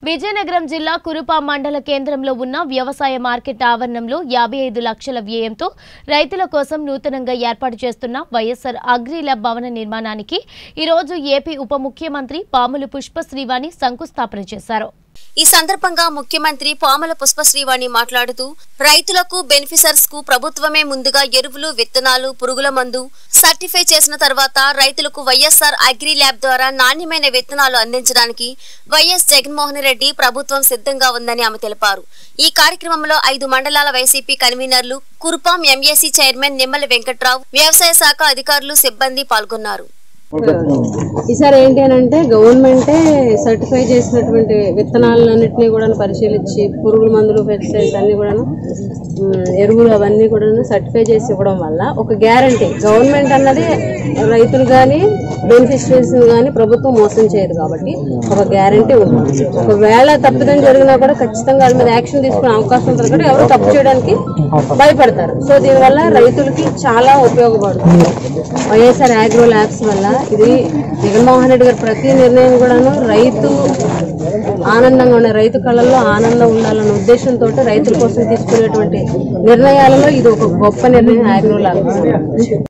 విజయనగరం జిల్లా కురుపా మండల కేంద్రంలో ఉన్న వ్యవసాయ మార్కెట్ ఆవరణంలో 55 లక్షల వ్యయంతో రైతుల కోసం నూతనంగా ఏర్పాటు చేస్తున్న వైఎస్ఆర్ అగ్రి ల్యాబ్ భవన నిర్మాణానికి ఈ రోజు ఏపీ ఉప ముఖ్యమంత్రి పాముల పుష్పశ్రీవాణి శంకుస్థాపన చేశారు। ఈ సందర్భంగా ముఖ్యమంత్రి పాముల పుష్పశ్రీవాణి మాట్లాడుతూ రైతులకు బెనిఫిషరీస్ కు ప్రభుత్వమే ముందుగా ఎరువులు విత్తనాలు పురుగుల మందు సర్టిఫై చేసిన తర్వాత రైతులకు వైఎస్ఆర్ అగ్రి ల్యాబ్ ద్వారా నాణ్యమైన విత్తనాలు అందించడానికి వైఎస్ జగన్మోహన్ రెడ్డి ప్రభుత్వం సిద్ధంగా ఉందని ఆమె తెలిపారు। ఈ కార్యక్రమంలో 5 మండలాల వైసీపీ కన్వీనర్లు కురుపాం ఎంఏసీ చైర్మన్ నిమ్మల వెంకట్రావు వ్యవసాయ శాఖ అధికారులు సిబ్బంది పాల్గొన్నారు। ఈసారి ఏంటి అంటే గవర్నమెంటే సర్టిఫై చేసినటువంటి విత్తనాలన్నింటినీ కూడా పరిశీలించి పురుగుల మందులు పెస్టిసైడ్స్ అన్ని కూడా ఎరువులు అవన్నీ కూడా సర్టిఫై చేసి ఇవ్వడం వల్ల ఒక గ్యారంటీ గవర్నమెంట్ అన్నది రైతులు కానీ బెనిఫిషరీస్ కానీ ప్రభుత్వం మోసం చేయదు కాబట్టి ఒక గ్యారంటీ ఉంటుంది। ఒకవేళ తప్పిదం జరిగినా కూడా ఖచ్చితంగా వాళ్ళ మీద యాక్షన్ తీసుకునే అవకాశం ఉంటుంది కాబట్టి ఎవరు తప్పు చేయడానికి భయపడతారు। సో దీనివల్ల రైతులకి చాలా ఉపయోగపడుతుంది వైఎస్ఆర్ అగ్రో ల్యాబ్స్ వల్ల। ఇది జగన్మోహన్ రెడ్డి గారి ప్రతి నిర్ణయం కూడాను రైతు ఆనందంగా ఉండే రైతు కళ్ళల్లో ఆనందం ఉండాలన్న ఉద్దేశంతో రైతుల కోసం తీసుకునేటువంటి నిర్ణయాలలో ఇది ఒక గొప్ప నిర్ణయం అగ్రో ల్యాబ్స్।